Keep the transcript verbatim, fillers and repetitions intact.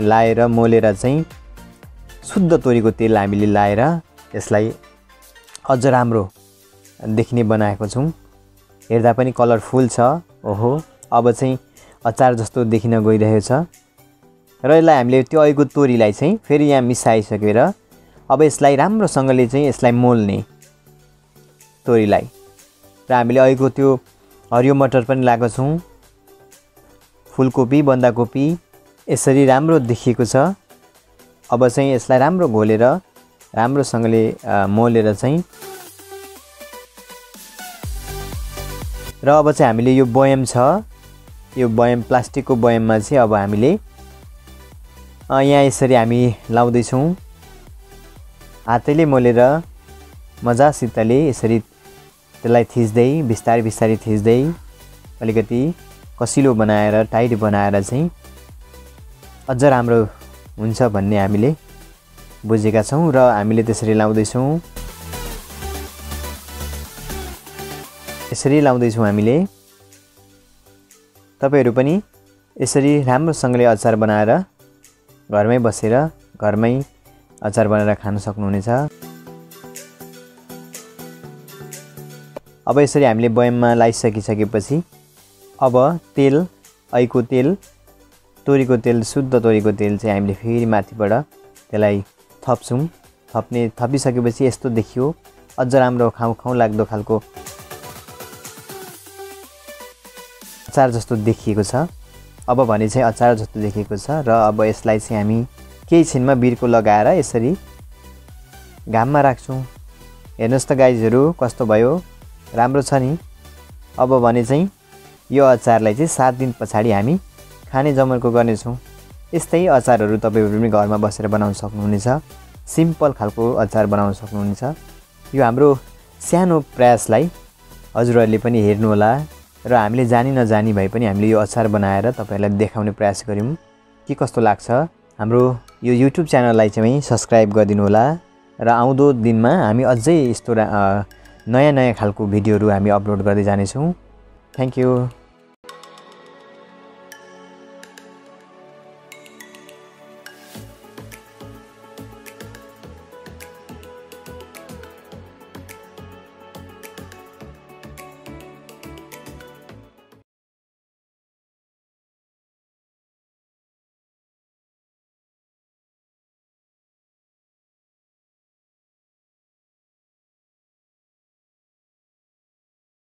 लाएर मोलेर चाहिँ शुद्ध तोरीको तेल हामीले लाएर यसलाई अझ राम्रो देखिने बनाएको छौं। हेर्दा पनि कलरफुल छ। ओहो अब चाहिँ अचार जस्तो देखिन गइरहेको छ र यसलाई हामीले त्यो अघिको तोरीलाई चाहिँ फेरि यहाँ मिसाइसकेर अब यसलाई राम्रोसँगले चाहिँ यसलाई मोल्ने तोरीलाई र हामीले अघिको त्यो हरियो मटर पनि लगाएको छौं, फूलकोपी बन्दाकोपी यसरी राम्रो देखिएको छ। अब चाहिँ यसलाई राम्रो घोलेर राम्रोसँगले मोलेर चाहिँ र अब चाहिँ हामीले यो बयम छ, यो बयम प्लास्टिकको बयममा चाहिँ अब हामीले यहाँ यसरी हामी लाउँदै छौं। हातैले मोलेर मजासितले यसरी त्यसलाई थिच्दै बिस्तारै बिस्तारै थिच्दै अलिकति कसिलो बनाएर टाइट बनाएर चाहिँ अझ राम्रो हुन्छ भन्ने हामीले बुझेका छौं र हामीले त्यसरी लाउँदै छौं। यसरी लाउँदै छौं हामीले। तपाईहरु पनि यसरी राम्रोसँगले अचार बनाएर घरमै बसेर घरमै अचार बनाएर खान सक्नुहुनेछ। अब यसरी हामीले बयममा लाइसकिसकेपछि अब तेल अघिको तेल तोरीको तेल शुद्ध तोरीको तेल चाहिँ हामीले फेरि माथिबाट त्यसलाई थप्छौं। थप्ने थपिसकेपछि यस्तो देखियो, अझ राम्रो खाउ खाउ लाग्दो खालको अचार जस्तो देखिएको छ। अब भने चाहिँ अचार जस्तो देखिएको छ र अब यसलाई चाहिँ हामी केही छिनमा बिर्को लगाएर यसरी घाममा राख्छौं। हेर्नुस् त गाइजहरु कस्तो भयो, राम्रो छ नि। अब भने चाहिँ यो अचारलाई चाहिँ सात दिन पछाडी हामी खाने जमर्को गर्नेछौं। यस्तै अचारहरु तपाईहरु पनि घरमा बसेर बनाउन सक्नुहुनेछ। सिम्पल खालको अचार बनाउन सक्नुहुनेछ। यो हाम्रो सानो प्रयासलाई हजुरहरुले पनि हेर्नु होला र हामीले जानी नजानी भए पनि हामीले यो अचार बनाएर तपाईहरुलाई देखाउने प्रयास गर्यौं। के कस्तो लाग्छ? हाम्रो यो युट्युब च्यानललाई चाहिँ सब्स्क्राइब गरिदिनु होला र आउँदो दिनमा हामी अझै यस्तो नयाँ नयाँ खालको भिडियोहरु हामी अपलोड गर्दै जानेछौं। Thank you.